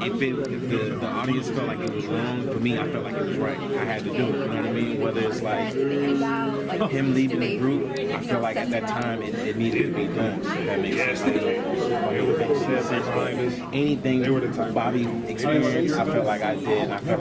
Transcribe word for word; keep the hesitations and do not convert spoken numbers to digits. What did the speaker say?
if, it, if the, the audience felt like it was wrong, for me, I felt like it was right. I had to do it, you know what I mean? Whether it's like him leaving the group, I feel like at that time it, it needed to be done. If that makes sense. Like, it makes sense. Anything Bobby experienced, I felt like I did. I felt